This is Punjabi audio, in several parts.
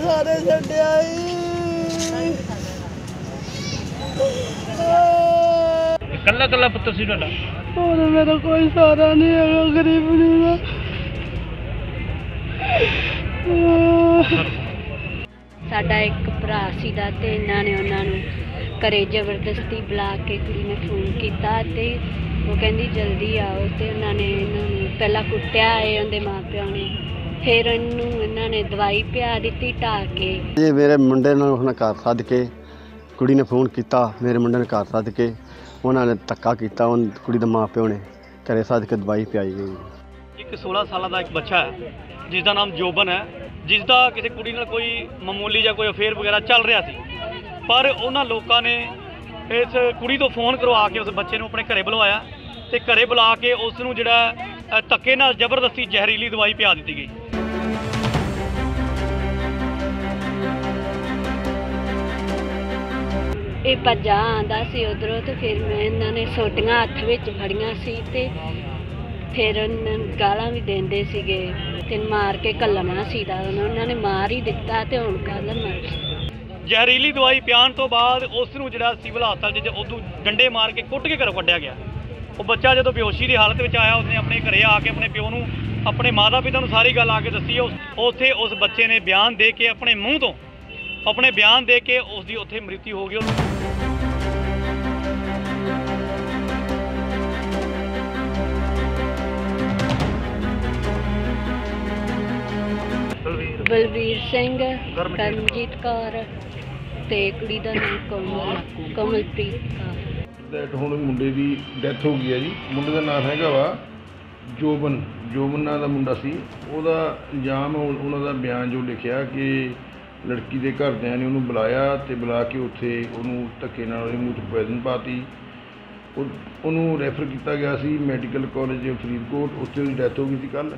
ਸਾਰੇ ਛੱਡਿਆ ਕੱਲਾ ਕੱਲਾ ਪੁੱਤਰ ਸੀ ਤੁਹਾਡਾ? ਹੋਰ ਮੇਰਾ ਕੋਈ ਸਹਾਰਾ ਨਹੀਂ ਹੈਗਾ, ਗਰੀਬ ਨਹੀਂ ਸਾਡਾ ਇੱਕ ਭਰਾ ਸੀ ਦਾ ਤੇ ਇਹਨਾਂ ਨੇ ਉਹਨਾਂ ਨੂੰ ਘਰੇ ਜ਼ਬਰਦਸਤੀ ਬੁਲਾ ਕੇ ਕੁੜੀ ਨੇ ਫੋਨ ਕੀਤਾ ਤੇ ਉਹ ਕਹਿੰਦੀ ਜਲਦੀ ਆਓ ਤੇ ਉਹਨਾਂ ਨੇ ਇਹਨਾਂ ਨੂੰ ਪਹਿਲਾਂ ਕੁੱਟਿਆ ਉਹਦੇ ਮਾਪਿਆਂ ਨੇ, ਫਿਰ ਇਹਨੂੰ ਇਹਨਾਂ ਨੇ ਦਵਾਈ ਪਿਆ ਦਿੱਤੀ ਢਾਹ ਕੇ। ਇਹ ਮੇਰੇ ਮੁੰਡੇ ਨੂੰ ਉਹਨਾਂ ਘਰ ਸੱਦ ਕੇ ਕੁੜੀ ਨੇ ਫੋਨ ਕੀਤਾ, ਮੇਰੇ ਮੁੰਡੇ ਨੇ ਘਰ ਸੱਦ ਕੇ ਉਹਨਾਂ ਨੇ ਧੱਕਾ ਕੀਤਾ, ਉਹ ਕੁੜੀ ਦੇ ਮਾਂ ਪਿਓ ਨੇ ਘਰੇ ਸੱਦ ਕੇ ਦਵਾਈ ਪਿਆਈ ਗਈ। ਇੱਕ 16 ਸਾਲਾਂ ਦਾ ਇੱਕ ਬੱਚਾ ਹੈ ਜਿਸ ਦਾ ਨਾਮ ਜੋਬਨ ਹੈ, ਜਿਸ ਦਾ ਕਿਸੇ ਕੁੜੀ ਨਾਲ ਕੋਈ ਮਾਮੂਲੀ ਜਾਂ ਕੋਈ ਅਫੇਅਰ ਵਗੈਰਾ ਚੱਲ ਰਿਹਾ ਸੀ, ਪਰ ਉਹਨਾਂ ਲੋਕਾਂ ਨੇ ਇਸ ਕੁੜੀ ਤੋਂ ਫੋਨ ਕਰਵਾ ਕੇ ਉਸ ਬੱਚੇ ਨੂੰ ਆਪਣੇ ਘਰੇ ਬੁਲਵਾਇਆ ਤੇ ਘਰੇ ਬੁਲਾ ਕੇ ਉਸ ਨੂੰ ਜਿਹੜਾ ਧੱਕੇ ਨਾਲ ਜ਼ਬਰਦਸਤੀ ਜ਼ਹਿਰੀਲੀ ਦਵਾਈ ਪਿਆ ਦਿੱਤੀ ਗਈ। ਇਹ ਭੱਜਾ ਆਉਂਦਾ ਸੀ ਉੱਧਰੋਂ ਤੇ ਫਿਰ ਮੈਂ ਇਹਨਾਂ ਨੇ ਸੋਟੀਆਂ ਹੱਥ ਵਿੱਚ ਫੜੀਆਂ ਸੀ ਤੇ ਫਿਰ ਉਹਨਾਂ ਨੂੰ ਗਾਲਾਂ ਵੀ ਦਿੰਦੇ ਸੀਗੇ ਤੇ ਮਾਰ ਕੇ ਘੱਲਣਾ ਸੀ ਦਾ ਉਹਨਾਂ ਨੇ ਮਾਰ ਹੀ ਦਿੱਤਾ ਤੇ ਹੁਣ ਘੱਲਣਾ। ਜ਼ਹਿਰੀਲੀ ਦਵਾਈ ਪਿਆਉਣ ਤੋਂ ਬਾਅਦ ਉਸ ਨੂੰ ਜਿਹੜਾ ਸਿਵਲ ਹਸਪਤਾਲ 'ਚ ਉਦੋਂ ਡੰਡੇ ਮਾਰ ਕੇ ਕੁੱਟ ਕੇ ਘਰੋਂ ਕੱਢਿਆ ਗਿਆ। ਉਹ ਬੱਚਾ ਜਦੋਂ ਬੇਹੋਸ਼ੀ ਦੀ ਹਾਲਤ ਵਿੱਚ ਆਇਆ ਉਸਨੇ ਆਪਣੇ ਘਰੇ ਆ ਕੇ ਆਪਣੇ ਪਿਓ ਨੂੰ, ਆਪਣੇ ਮਾਤਾ ਪਿਤਾ ਨੂੰ ਸਾਰੀ ਗੱਲ ਆ ਕੇ ਦੱਸੀ। ਉੱਥੇ ਉਸ ਬੱਚੇ ਨੇ ਬਿਆਨ ਦੇ ਕੇ ਆਪਣੇ ਮੂੰਹ ਤੋਂ ਆਪਣੇ ਬਿਆਨ ਦੇ ਕੇ ਉਸ ਦੀ ਉੱਥੇ ਮ੍ਰਿਤੂ ਹੋ ਗਈ। ਬਲਵੀਰ ਸਿੰਘ, ਕਰਮਜੀਤ ਕੌਰ ਤੇ ਕੁੜੀ ਦਾ ਨਾਮ ਕਮਲਪ੍ਰੀਤ ਕੌਰ। ਹੁਣ ਮੁੰਡੇ ਦੀ ਡੈਥ ਹੋ ਗਈ ਹੈ ਜੀ। ਮੁੰਡੇ ਦਾ ਨਾਮ ਹੈਗਾ ਵਾ ਜੋਬਨ ਨਾਂ ਦਾ ਮੁੰਡਾ ਸੀ। ਉਹਦਾ ਇਲਜ਼ਾਮ ਉਹਨਾਂ ਦਾ ਬਿਆਨ ਜੋ ਲਿਖਿਆ ਕਿ ਲੜਕੀ ਦੇ ਘਰਦਿਆਂ ਨੇ ਉਹਨੂੰ ਬੁਲਾਇਆ ਤੇ ਬੁਲਾ ਕੇ ਉੱਥੇ ਉਹਨੂੰ ਧੱਕੇ ਨਾਲ ਉਹਦੇ ਮੂੰਹ 'ਚ ਪੋਇਜ਼ਨ ਪਾਤੀ। ਉਹਨੂੰ ਰੈਫਰ ਕੀਤਾ ਗਿਆ ਸੀ ਮੈਡੀਕਲ ਕਾਲਜ ਫਰੀਦਕੋਟ, ਉੱਥੇ ਉਹਦੀ ਡੈਥ ਹੋ ਗਈ ਸੀ ਕੱਲ੍ਹ।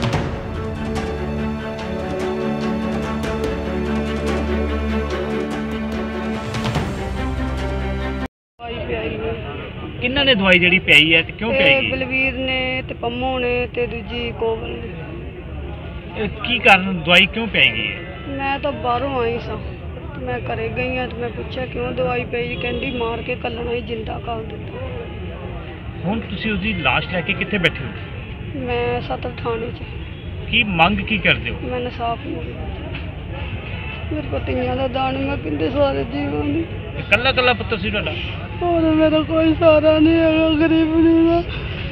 ਕਿਹਨਾਂ ਨੇ ਦਵਾਈ ਜਿਹੜੀ ਪਿਆਈ ਹੈ ਤੇ ਕਿਉਂ ਪਿਆਈ? ਬਲਵੀਰ ਨੇ ਤੇ ਪੰਮੂ ਨੇ ਤੇ ਦੂਜੀ ਕੋਵਲ ਨੇ। ਕੀ ਕਾਰਨ ਦਵਾਈ ਕਿਉਂ ਪਿਆਈ ਗਈ ਹੈ? ਮੈਂ ਤਾਂ ਬਾਹਰੋਂ ਆਈ ਸਾਂ ਤੇ ਮੈਂ ਘਰੇ ਗਈ ਹਾਂ ਤੇ ਮੈਂ ਪੁੱਛਿਆ ਕਿਉਂ ਦਵਾਈ ਪਈ, ਕਹਿੰਦੀ ਮਾਰ ਕੇ ਘੱਲਣਾ ਹੀ, ਜਿੰਦਾ ਕਰ ਦਿੱਤਾ। ਹੁਣ ਤੁਸੀਂ ਉਸਦੀ ਲਾਸ਼ ਲੈ ਕੇ ਕਿੱਥੇ ਬੈਠੇ ਹੋ? ਮੈਂ ਸਦਰ ਥਾਣੇ 'ਚ। ਕੀ ਮੰਗ ਕੀ ਕਰਦੇ ਹੋ? ਮੈਂ ਇਨਸਾਫ ਮੇਰੇ ਕੋਲ ਧੀਆਂ ਦਾ ਦਾਣ, ਮੈਂ ਕਹਿੰਦੇ ਸਾਰੇ ਜੀਵਨ ਦੀ। ਕੱਲਾ ਕੱਲਾ ਪੁੱਤਰ ਸੀ ਤੁਹਾਡਾ? ਹੋਰ ਮੇਰਾ ਕੋਈ ਸਹਾਰਾ ਨਹੀਂ ਹੈਗਾ, ਗਰੀਬ ਨਹੀਂ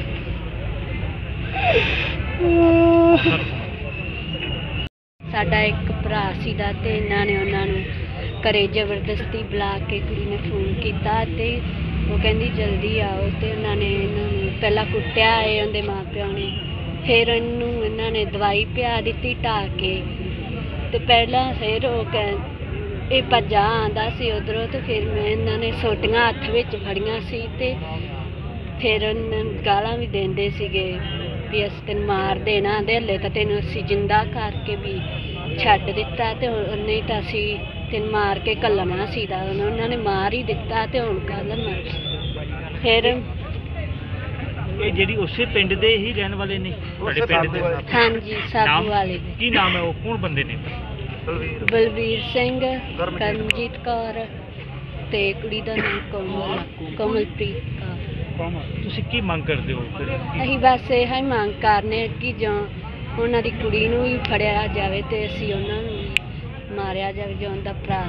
ਸਾਡਾ ਇੱਕ ਭਰਾ ਸੀ ਦਾ ਤੇ ਇਹਨਾਂ ਨੇ ਉਹਨਾਂ ਨੂੰ ਘਰੇ ਜ਼ਬਰਦਸਤੀ ਬੁਲਾ ਕੇ ਕੁੜੀ ਨੇ ਫੋਨ ਕੀਤਾ ਤੇ ਉਹ ਕਹਿੰਦੀ ਜਲਦੀ ਆਓ ਤੇ ਉਹਨਾਂ ਨੇ ਇਹਨਾਂ ਨੂੰ ਪਹਿਲਾਂ ਕੁੱਟਿਆ ਉਹਦੇ ਮਾਪਿਆਂ ਨੇ, ਫਿਰ ਇਹਨੂੰ ਇਹਨਾਂ ਨੇ ਦਵਾਈ ਪਿਆ ਦਿੱਤੀ ਢਾਹ ਕੇ ਤੇ ਪਹਿਲਾਂ ਫਿਰ ਇਹ ਭੱਜਾ ਆਉਂਦਾ ਸੀ ਉੱਧਰੋਂ ਤੇ ਫਿਰ ਮੈਂ ਇਹਨਾਂ ਨੇ ਸੋਟੀਆਂ ਹੱਥ ਵਿੱਚ ਫੜੀਆਂ ਸੀ ਤੇ ਫਿਰ ਉਹਨਾਂ ਨੂੰ ਗਾਲਾਂ ਵੀ ਦਿੰਦੇ ਸੀਗੇ ਵੀ ਅਸੀਂ ਤੈਨੂੰ ਮਾਰ ਦੇਣਾ ਦੇ, ਹਲੇ ਤਾਂ ਤੈਨੂੰ ਅਸੀਂ ਜਿੰਦਾ ਕਰਕੇ ਵੀ ਛੱਡ ਦਿੱਤਾ ਤੇ ਨਹੀਂ ਤਾਂ ਅਸੀਂ ਤੈਨੂੰ ਮਾਰ ਕੇ ਘੱਲਣਾ ਸੀ ਦਾ ਉਹਨਾਂ ਨੇ ਮਾਰ ਹੀ ਦਿੱਤਾ ਤੇ ਹੁਣ ਘੱਲਣਾ। ਫਿਰ ਇਹ ਜਿਹੜੀ ਉਸੇ ਪਿੰਡ ਦੇ ਹੀ ਰਹਿਣ ਵਾਲੇ ਨੇ ਤੁਹਾਡੇ ਪਿੰਡ ਦੇ? ਹਾਂਜੀ, ਸਾਬੂ ਵਾਲੇ। ਕੀ ਨਾਮ ਹੈ ਉਹ, ਕੌਣ ਬੰਦੇ ਨੇ? ਬਲਵੀਰ ਸਿੰਘ, ਕਰਮਜੀਤ ਕੌਰ ਤੇ ਕੁੜੀ ਦਾ ਨਾਮ ਕਮਲਪ੍ਰੀਤ ਕੌਰ। ਤੁਸੀਂ ਕੀ ਮੰਗ ਕਰਦੇ ਹੋ? ਅਸੀਂ ਬਸ ਇਹ ਹੀ ਮੰਗ ਕਰਨੇ ਕਿ ਜਾਂ ਉਹਨਾਂ ਦੀ ਕੁੜੀ ਨੂੰ ਵੀ ਫੜਿਆ ਜਾਵੇ ਤੇ ਅਸੀਂ ਉਹਨਾਂ ਨੂੰ ਮਾਰਿਆ ਜਾਵੇ ਜੋ ਉਹਦਾ ਭਰਾ।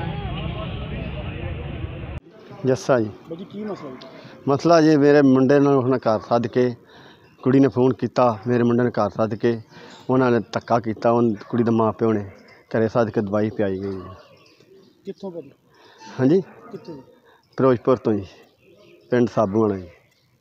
ਜੱਸਾ ਜੀ। ਕੀ ਮਸਲਾ ਜੀ, ਮੇਰੇ ਮੁੰਡੇ ਨੂੰ ਉਹਨਾਂ ਘਰ ਸੱਦ ਕੇ ਕੁੜੀ ਨੇ ਫੋਨ ਕੀਤਾ, ਮੇਰੇ ਮੁੰਡੇ ਨੇ ਘਰ ਸੱਦ ਕੇ ਉਹਨਾਂ ਨੇ ਧੱਕਾ ਕੀਤਾ, ਉਹ ਕੁੜੀ ਦੇ ਮਾਂ ਪਿਓ ਨੇ ਘਰੇ ਸੱਦ ਕੇ ਦਵਾਈ ਪਿਆਈ ਗਈ। ਕਿੱਥੋਂ ਕਰੀ? ਹਾਂਜੀ, ਕਿੱਥੋਂ? ਫਿਰੋਜ਼ਪੁਰ ਤੋਂ ਜੀ, ਪਿੰਡ ਸਾਬੂਆਣਾ ਜੀ।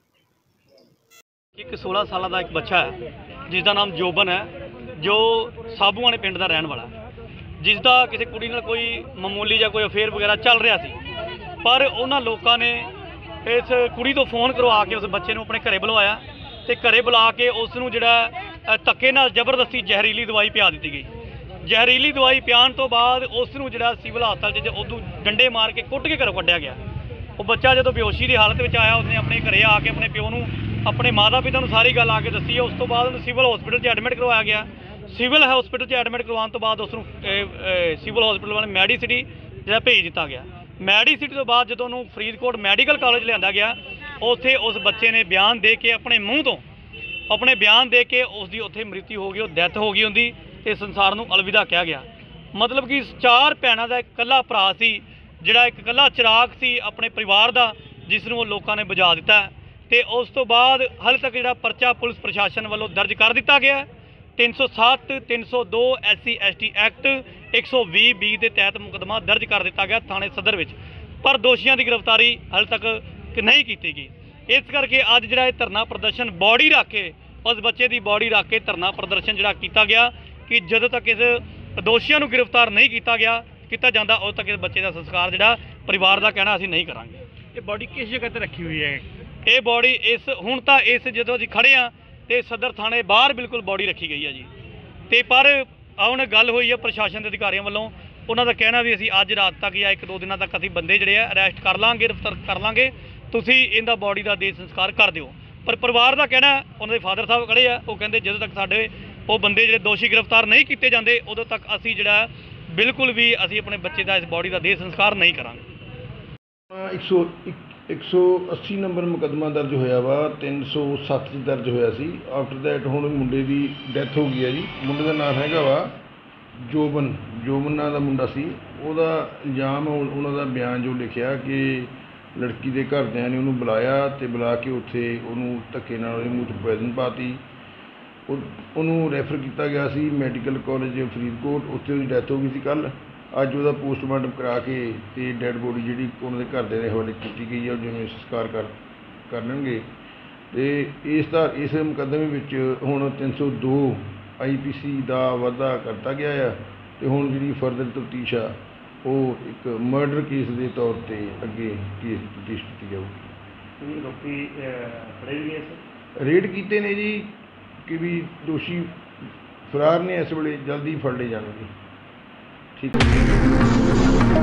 ਇੱਕ 16 ਸਾਲਾਂ ਦਾ ਇੱਕ ਬੱਚਾ ਹੈ ਜਿਸ ਦਾ ਨਾਮ ਜੋਬਨ ਹੈ, ਜੋ ਸਾਬੂਆਣੇ ਪਿੰਡ ਦਾ ਰਹਿਣ ਵਾਲਾ, ਜਿਸ ਦਾ ਕਿਸੇ ਕੁੜੀ ਨਾਲ ਕੋਈ ਮਾਮੂਲੀ ਜਾਂ ਕੋਈ ਅਫੇਅਰ ਵਗੈਰਾ ਚੱਲ ਰਿਹਾ ਸੀ, ਪਰ ਉਹਨਾਂ ਲੋਕਾਂ ਨੇ ਇਸ ਕੁੜੀ ਤੋਂ ਫੋਨ ਕਰਵਾ ਕੇ ਉਸ ਬੱਚੇ ਨੂੰ ਆਪਣੇ ਘਰੇ ਬੁਲਵਾਇਆ ਤੇ ਘਰੇ ਬੁਲਾ ਕੇ ਉਸ ਨੂੰ ਜਿਹੜਾ ਧੱਕੇ ਨਾਲ ਜ਼ਬਰਦਸਤੀ ਜ਼ਹਿਰੀਲੀ ਦਵਾਈ ਪਿਆ ਦਿੱਤੀ ਗਈ। ਜ਼ਹਿਰੀਲੀ ਦਵਾਈ ਪਿਆਉਣ ਤੋਂ ਬਾਅਦ ਉਸ ਨੂੰ ਜਿਹੜਾ ਸਿਵਲ ਹਸਪਤਾਲ 'ਚ ਉਦੋਂ ਡੰਡੇ ਮਾਰ ਕੇ ਕੁੱਟ ਕੇ ਘਰੋਂ ਕੱਢਿਆ ਗਿਆ। ਉਹ ਬੱਚਾ ਜਦੋਂ ਬੇਹੋਸ਼ੀ ਦੀ ਹਾਲਤ ਵਿੱਚ ਆਇਆ ਉਸਨੇ ਆਪਣੇ ਘਰੇ ਆ ਕੇ ਆਪਣੇ ਪਿਓ ਨੂੰ, ਆਪਣੇ ਮਾਤਾ ਪਿਤਾ ਨੂੰ ਸਾਰੀ ਗੱਲ ਆ ਕੇ ਦੱਸੀ। ਉਸ ਤੋਂ ਬਾਅਦ ਉਹਨੂੰ ਸਿਵਲ ਹਸਪੀਟਲ 'ਚ ਐਡਮਿਟ ਕਰਵਾਇਆ ਗਿਆ ਸਿਵਲ ਹਸਪੀਟਲ 'ਚ ਐਡਮਿਟ ਕਰਵਾਉਣ ਤੋਂ ਬਾਅਦ ਉਸ ਨੂੰ ਸਿਵਲ ਹਸਪੀਟਲ ਵਾਲੇ ਮੈਡੀਸਿਟੀ ਜਿਹੜਾ ਭੇਜ ਦਿੱਤਾ ਗਿਆ। ਮੈਡੀਸਿਟੀ ਤੋਂ ਬਾਅਦ ਜਦੋਂ ਉਹਨੂੰ ਫਰੀਦਕੋਟ ਮੈਡੀਕਲ ਕਾਲਜ ਲਿਆਂਦਾ ਗਿਆ, ਉੱਥੇ ਉਸ ਬੱਚੇ ਨੇ ਬਿਆਨ ਦੇ ਕੇ ਆਪਣੇ ਮੂੰਹ ਤੋਂ ਉਸ ਦੀ ਉੱਥੇ ਮ੍ਰਿਤੂ ਹੋ ਗਈ, ਉਹ ਡੈਥ ਹੋ ਗਈ ਉਹਦੀ, ਤੇ ਸੰਸਾਰ ਨੂੰ ਅਲਵਿਦਾ ਕਿਹਾ ਗਿਆ। ਮਤਲਬ ਕਿ 4 ਭੈਣਾਂ ਦਾ ਇੱਕ ਇਕੱਲਾ ਭਰਾ ਸੀ, ਜਿਹੜਾ ਇੱਕ ਇਕੱਲਾ ਚਿਰਾਗ ਸੀ ਆਪਣੇ ਪਰਿਵਾਰ ਦਾ, ਜਿਸ ਨੂੰ ਉਹ ਲੋਕਾਂ ਨੇ ਬੁਝਾ ਦਿੱਤਾ। ਤੇ ਉਸ ਤੋਂ ਬਾਅਦ ਹਾਲੇ ਤੱਕ ਜਿਹੜਾ ਪਰਚਾ ਪੁਲਿਸ ਪ੍ਰਸ਼ਾਸਨ ਵੱਲੋਂ ਦਰਜ ਕਰ ਦਿੱਤਾ ਗਿਆ 307 302 SC ST ਐਕਟ 120 B ਦੇ ਤਹਿਤ ਮੁਕੱਦਮਾ ਦਰਜ ਕਰ ਦਿੱਤਾ ਗਿਆ ਥਾਣੇ ਸਦਰ ਵਿੱਚ, ਪਰ ਦੋਸ਼ੀਆਂ ਦੀ ਗ੍ਰਿਫਤਾਰੀ ਹਾਲੇ ਤੱਕ ਨਹੀਂ ਕੀਤੀ ਗਈ। ਇਸ ਕਰਕੇ ਅੱਜ ਜਿਹੜਾ ਇਹ ਧਰਨਾ ਪ੍ਰਦਰਸ਼ਨ ਬੋਡੀ ਰੱਖ ਕੇ, ਉਸ ਬੱਚੇ ਦੀ ਬੋਡੀ ਰੱਖ ਕੇ ਧਰਨਾ ਪ੍ਰਦਰਸ਼ਨ ਜਿਹੜਾ ਕੀਤਾ ਗਿਆ ਕਿ ਜਦੋਂ ਤੱਕ ਇਸ ਦੋਸ਼ੀਆਂ ਨੂੰ ਗ੍ਰਿਫਤਾਰ ਨਹੀਂ ਕੀਤਾ ਜਾਂਦਾ ਉਦੋਂ ਤੱਕ ਇਸ ਬੱਚੇ ਦਾ ਸੰਸਕਾਰ ਜਿਹੜਾ ਪਰਿਵਾਰ ਦਾ ਕਹਿਣਾ ਅਸੀਂ ਨਹੀਂ ਕਰਾਂਗੇ। ਇਹ ਬਾਡੀ ਕਿਸ ਜਗ੍ਹਾ ਤੇ ਰੱਖੀ ਹੋਈ ਹੈ? ਇਹ ਬੋਡੀ ਹੁਣ ਤਾਂ ਜਦੋਂ ਅਸੀਂ ਖੜੇ ਆ ਤੇ ਸਦਰ ਥਾਣੇ ਬਾਹਰ ਬਿਲਕੁਲ ਬੋਡੀ ਰੱਖੀ ਗਈ ਹੈ ਜੀ। ਤੇ ਪਰ ਹੁਣ ਗੱਲ ਹੋਈ ਹੈ ਪ੍ਰਸ਼ਾਸਨ ਦੇ ਅਧਿਕਾਰੀਆਂ ਵੱਲੋਂ, ਉਹਨਾਂ ਦਾ ਕਹਿਣਾ ਵੀ ਅਸੀਂ ਅੱਜ ਰਾਤ ਤੱਕ ਜਾਂ 1-2 ਦਿਨਾਂ ਤੱਕ ਅਸੀਂ ਬੰਦੇ ਜਿਹੜੇ ਆ ਅਰੈਸਟ ਕਰ ਲਾਂਗੇ, ਗ੍ਰਿਫਤਾਰ ਕਰ ਲਾਂਗੇ, ਤੁਸੀਂ ਇਹਦਾ ਬੋਡੀ ਦਾ ਦੇਹ ਸੰਸਕਾਰ ਕਰ ਦਿਓ। ਪਰ ਪਰਿਵਾਰ ਦਾ ਕਹਿਣਾ, ਉਹਨਾਂ ਦੇ ਫਾਦਰ ਸਾਹਿਬ ਖੜੇ ਆ, ਉਹ ਕਹਿੰਦੇ ਜਦੋਂ ਤੱਕ ਸਾਡੇ ਉਹ ਬੰਦੇ ਜਿਹੜੇ ਦੋਸ਼ੀ ਗ੍ਰਿਫਤਾਰ ਨਹੀਂ ਕੀਤੇ ਜਾਂਦੇ ਉਦੋਂ ਤੱਕ ਅਸੀਂ ਜਿਹੜਾ ਬਿਲਕੁਲ ਵੀ ਅਸੀਂ ਆਪਣੇ ਬੱਚੇ ਦਾ ਇਸ ਬੋਡੀ ਦਾ ਦੇਹ ਸੰਸਕਾਰ ਨਹੀਂ ਕਰਾਂਗੇ। 180 ਨੰਬਰ ਮੁਕੱਦਮਾ ਦਰਜ ਹੋਇਆ ਵਾ, 307 'ਚ ਦਰਜ ਹੋਇਆ ਸੀ। ਆਫਟਰ ਦੈਟ ਹੁਣ ਮੁੰਡੇ ਦੀ ਡੈਥ ਹੋ ਗਈ ਹੈ ਜੀ। ਮੁੰਡੇ ਦਾ ਨਾਮ ਹੈਗਾ ਵਾ ਜੋਬਨ ਨਾਂ ਦਾ ਮੁੰਡਾ ਸੀ। ਉਹਦਾ ਇਲਜ਼ਾਮ, ਉਹਨਾਂ ਦਾ ਬਿਆਨ ਜੋ ਲਿਖਿਆ ਕਿ ਲੜਕੀ ਦੇ ਘਰਦਿਆਂ ਨੇ ਉਹਨੂੰ ਬੁਲਾਇਆ ਤੇ ਬੁਲਾ ਕੇ ਉੱਥੇ ਉਹਨੂੰ ਧੱਕੇ ਨਾਲ ਉਹਦੇ ਮੂੰਹ 'ਚ ਪੋਇਜ਼ਨ ਪਾਤੀ। ਉਹਨੂੰ ਰੈਫਰ ਕੀਤਾ ਗਿਆ ਸੀ ਮੈਡੀਕਲ ਕਾਲਜ ਫਰੀਦਕੋਟ, ਉੱਥੇ ਉਹਦੀ ਡੈਥ ਹੋ ਗਈ ਸੀ ਕੱਲ੍ਹ। ਅੱਜ ਉਹਦਾ ਪੋਸਟਮਾਰਟਮ ਕਰਾ ਕੇ ਤੇ ਡੈਡ ਬੋਡੀ ਜਿਹੜੀ ਉਹਨਾਂ ਦੇ ਘਰਦਿਆਂ ਦੇ ਹਵਾਲੇ ਕੀਤੀ ਗਈ ਹੈ, ਉਹ ਜਿਵੇਂ ਸੰਸਕਾਰ ਕਰਨਗੇ। ਤੇ ਇਸ ਮੁਕੱਦਮੇ ਵਿੱਚ ਹੁਣ 302 IPC ਦਾ ਵਾਧਾ ਕਰਤਾ ਗਿਆ ਆ ਤੇ ਹੁਣ ਜਿਹੜੀ ਫਰਦਰ ਤਫਤੀਸ਼ ਆ ਉਹ ਇੱਕ ਮਰਡਰ ਕੇਸ ਦੇ ਤੌਰ ਤੇ ਅੱਗੇ ਕੇਸ ਦੀ ਤਫਤੀਸ਼ ਕੀਤੀ ਜਾਊਗੀ। ਲੋਕੀ ਫੜੇ ਗਏ ਰੇਡ ਕੀਤੇ ਨੇ ਜੀ ਕਿ ਵੀ ਦੋਸ਼ੀ ਫਰਾਰ ਨੇ, ਇਸ ਵੇਲੇ ਜਲਦੀ ਫੜ ਲਏ ਜਾਣਗੇ। ठीक है।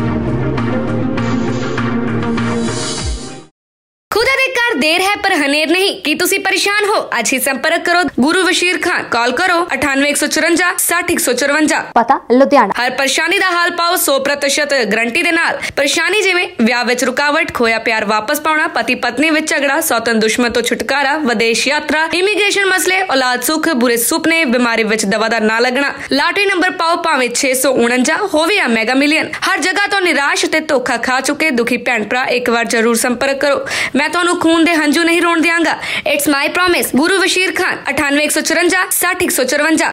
खुदा दे घर देर है पर हनेर नहीं। की तुसी परेशान हो? आज ही संपर्क करो गुरु बशीर खान। कॉल करो 98 154 60 154। पता लुधियाना। हर परेशानी दा हाल पाओ 100% गारंटी दे नाल। परेशानी जिवें विआह विच रुकावट, खोया प्यार वापस पाउणा, पति पत्नी विच झगड़ा, सौतन दुश्मन तो छुटकारा, विदेश यात्रा, इमीग्रेशन मसले, औलाद सुख, बुरे सुपने, बीमारी विच दवा दा ना लगना, लॉटरी नंबर पाओ भावें 649 होवे या मेगा मिलियन। हर जगह तो निराश ते धोखा खा चुके दुखी भैन भरा एक बार जरूर संपर्क करो। मैं ਤੁਹਾਨੂੰ खून दे हंझू नहीं रोन दियांगा। It's my promise. Guru Bashir Khan 98 154 60 154।